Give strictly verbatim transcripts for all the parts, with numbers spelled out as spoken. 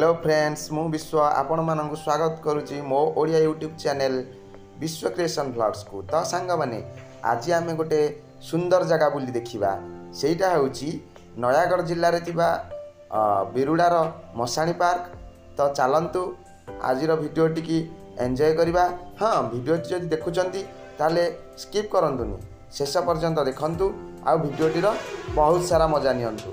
Hello friends मु विश्व आपण मानक स्वागत करुच्ची मो Odia YouTube channel Vishwa creation vlogs को। तो सांग माने आज आम गोटे सुंदर जगह बुली देखा सेटा हूँ नयागढ़ जिले में बिरुडार मशाणी पार्क। तो चलतु आज भिडियो टी एंजॉय करवा। हाँ भिडियो जब देखुंत ताले स्किप करंतुनी शेष पर्यंत देखंतु आ भिडियोटीर बहुत सारा मजा नियंतु।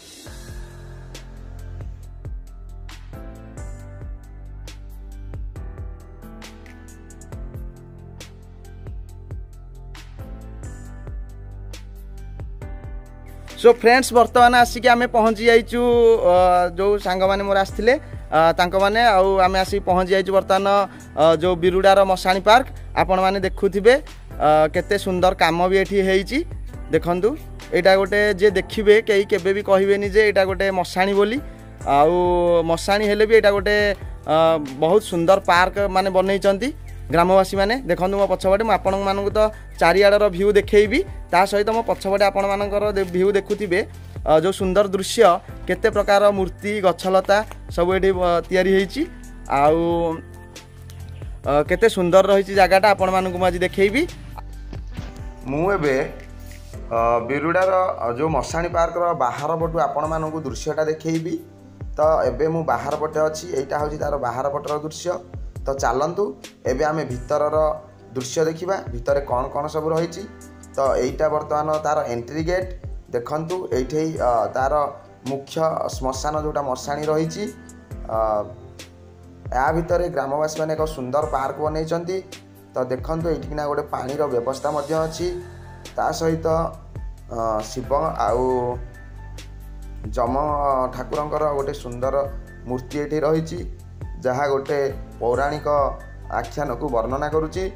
सो फ्रेंड्स बर्तमान आसिक आम पहुँची जाइचु जो सांग मैंने मोर आसते मैंने आम आसिक पहुँची जाइचु बर्तमान जो बिरुडार मशाणी पार्क। आपण मैंने देखुथिबे केते सुंदर काम भी एठी हेइची। देखंतु एटा गोटे जे देखिबे कई केबे भी कहबेनी जे एटा गोटे मशाणी बोली आउ मशाणी हेले भी एटा गोटे बहुत सुंदर पार्क माने बनैचंती ग्रामवासी माने। देखो मो पछपटे मुझे आपण मानक तो चारिआडर भ्यू देखैबी ता सहित मो पछपटे आपण मानकर भ्यू देखुथिबे जो सुंदर दृश्य केते प्रकार मूर्ति गछलता सब एठी तयारी हेइची आउ केते सुंदर रही जगहटा आपण मानक आज देखैबी। मु एबे बिरुडार जो मशाणी पार्क रो बाहर पटु आपण मानक दृश्यटा देखैबी। तो एबे मु बाहर पटे अछि एटा होछि तार बाहर पटर दृश्य। तो चलतु एबे आमे भितरर दृश्य देखिबा भितर कौन कौन सब रही। तो एटा बर्तमान तार एंट्री गेट देखंतु एठे तार मुख्य श्मशान जोटा मशाणी रही। या भितर ग्रामवासी मैंने एक सुंदर पार्क बनई। तो देखंतु एठिना गोटे पानीर व्यवस्था मध्य अछि ता सहित शिव आउ जम ठाकुरंकर गोटे सुंदर मूर्ति एठी रही जहाँ गोटे पौराणिक आख्यान को वर्णना करुच्ची।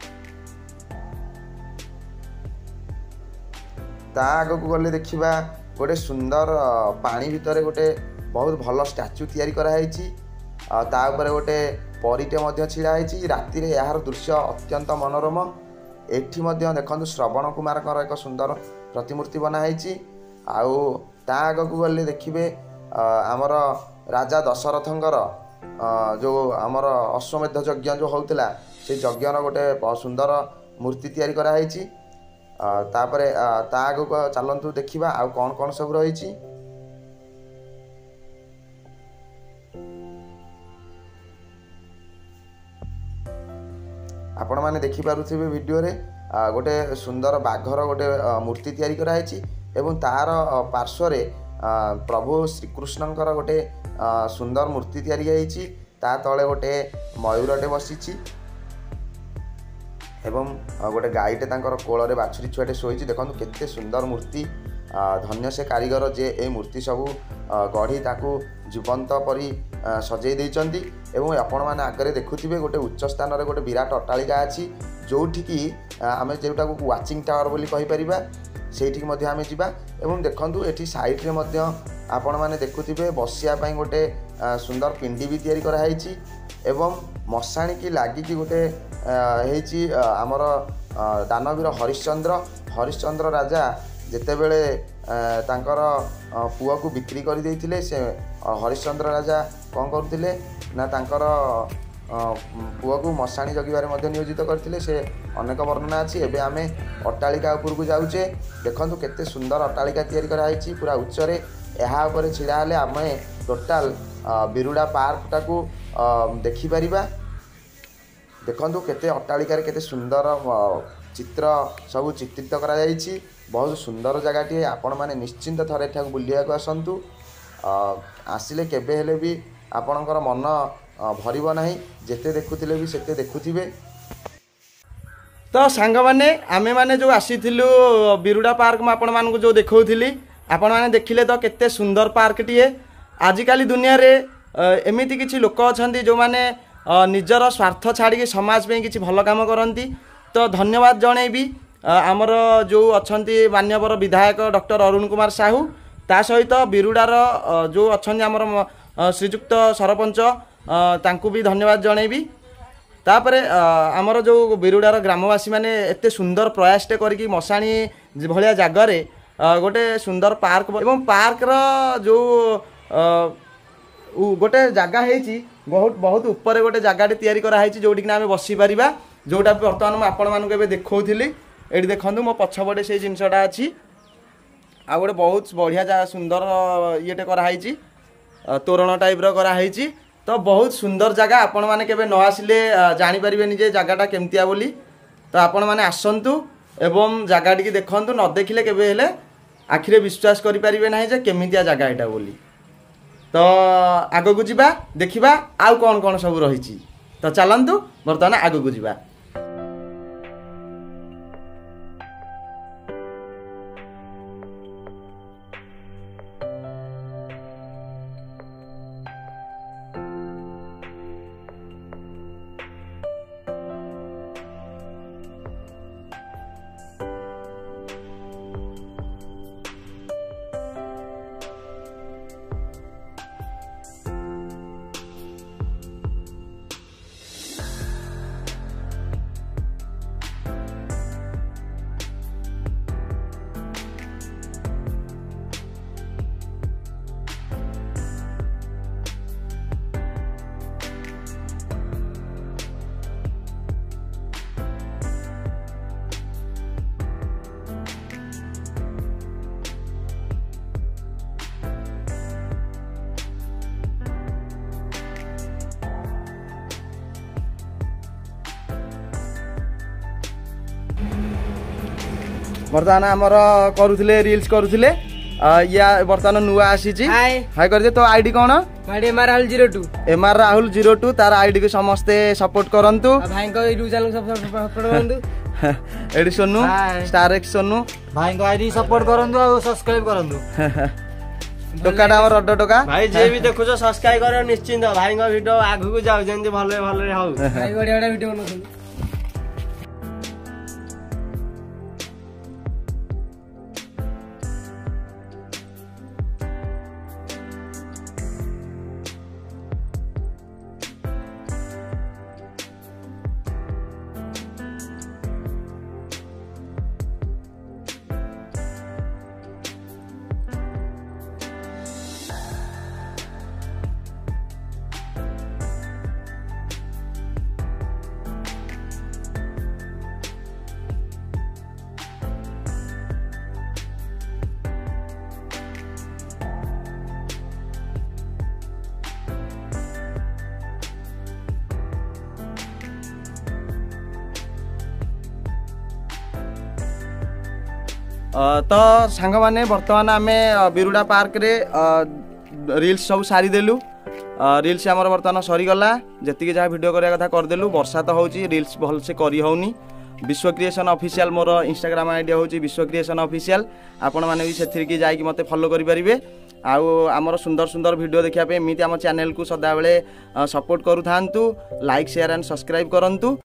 ता आग को गले देखिबा गोटे सुंदर पानी भितर गोटे बहुत भल स्टैच्यू तैयारी कराई। ता ऊपर गोटे परीटे मध्य छिड़ा है। राति रे यार दृश्य अत्यंत मनोरम। एठी मध्य देखंतु श्रवण कुमार एक सुंदर प्रतिमूर्ति बनाई। आउ ता आग को गले देखिबे आमर राजा दशरथंकर जो आमर अश्वमेध यज्ञ जो होता से यज्ञर गोटे सुंदर मूर्ति तैयारी कराई। तापरे ता आग को चलतु देखिबा आउ कौन कौन सब रही। आपण माने देखि पारुथिबे वीडियो रे गोटे सुंदर बाघर गोटे मूर्ति तैयारी कराई एवं तार पार्श्व रे प्रभु श्रीकृष्णंकर गोटे सुंदर मूर्ति तैयारी होइछि। ता तळे गोटे मयूरटे बसिछि एवं गोटे गाईटे तांकर कोଳରେ बाछुरी छुआटे शोइछि। देखंतु केते सुंदर मूर्ति। धन्य से कारीगर जे ए मूर्ति सबू गढ़ी ताकू जीवंत परी सजै देइचंती। एवं आपण माने आगरे देखुथिबे गोटे उच्च स्थान रे गोटे विराट अट्टालिका अछि जोठी की आमे जेउटा को वाचिंग टावर बोली कहि परिबा सेठी मध्ये आमे जिबा। एवं देखंतु एठी साइड रे मध्ये आपण माने देखुथिबे बसिया पई गोटे सुंदर पिंडी भी तैयारी करा हैछि। एवं मशाणी की लागी की गोटे हेछि आमर दानवीर हरिश्चंद्र हरिश्चंद्र राजा जेते बेले तांकर पुआ को बिक्री कर देइथिले से हरिश्चंद्र राजा कौन करथिले ना तांकर पुआ को मशाणी जगिबारे मध्ये नियोजित करथिले से अनेक वर्णना अछि। एबे आमे अट्टालिका ऊपर को जाउचे। देखंतु केते सुंदर अट्टालिका तैयारी करा हैछि पूरा उच्चरे। एहा ऊपर छिड़ा हले आमे टोटल बिरुडा पार्क टाकू देखि परिबा। देखंतु केते अट्टालिका केते सुंदर चित्र सब चित्रित करा जाइछि। बहुत सुंदर जगहटी आपण माने निश्चिंत थरे एठा बुलिया को आसंतु। आसिले केबे हेले भी आपणकर मन भरिबो नाही जेते देखुथिले भी सेते देखुथिबे। तो सांग माने आमे माने जो आसीथिलु बिरुडा पार्क में आपण मानकु जो देखौथिली आपण माने देखिले तो केते सुंदर पार्क टीए। आजिकाली दुनिया रे एमिति किछि लोक अछंती जो माने निजर स्वार्थ छाड़ी समाज पे किछि भल काम करंती। तो धन्यवाद जणेबी आमर जो अछंती मान्यवर विधायक डॉक्टर अरुण कुमार साहू ता सहित बिरुडार जो अछंती आमर श्रीजुक्त सरपंच तांकू भी धन्यवाद जणेबी। तापरे आमर जो बिरुडार ग्रामवासी माने एते सुंदर प्रयासटे करिकि मशाणी भलिया जगह गोटे सुंदर पार्क एवं पार्क रो जो गोटे जगह है बहुत बहुत ऊपर गोटे जगह तैयारी कराई जोटि आम बसी पार जोटा बर्तमान मुझे आपण मानक देखी ये देखूँ मो पछपटे से जिनसटा अच्छी आ गोटे बहुत बढ़िया जगह सुंदर ये कराई तोरण टाइप कराई तो बहुत सुंदर जगह आपण मैंने केवे न आसिले जानीपर जे जगहटा केमतिया बोली तो आपण मैंने आसतु एवं जगह टी देखु न देखिले केवे हेले आखिरे विश्वास करें ना जे केमितिया जगह यहाँ बोली तो आग को जीवा देखा आउ कौन कौन सब रही तो चलतु बर्तमान आग को जीवा। बर्तमान आमर करुले रिल्स करुले या बर्तमान नुआ आसी हाय कर तो आईडी कौन M R Rahul zero two M R Rahul zero two तार आईडी को समस्ते सपोर्ट करंतु भाई को यूट्यूब चैनल सपोर्ट करंतु एडी सोनू स्टार एक्स सोनू भाई को आईडी सपोर्ट करंतु और सब्सक्राइब करंतु टोकाटा हमर रड टोका भाई जे भी देखो सब्सक्राइब करो निश्चिंत भाई को वीडियो आगु को जाउ जेंति भले भले हो भाई बडे बडे वीडियो बनउ तो सांग माने बर्तमान आम बिरुडा पार्क रे रिल्स सब सारीदेलु रिल्स आमर बर्तमान सरीगला जी जहाँ भिड करने कथा करदेलु वर्षा तो होची रिल्स भल से करी होनी विश्व क्रिएशन ऑफिशियल मोर इंस्टाग्राम आईडी होची विश्व क्रिएशन ऑफिशियल आपण माने भी सेथिर की जाई कि मते फॉलो करि परिबे आउ आमर सुंदर सुंदर वीडियो देखा पे एमती आम चैनल को सदा बेले सपोर्ट करू थांतु लाइक शेयर एंड सब्सक्राइब करंतु।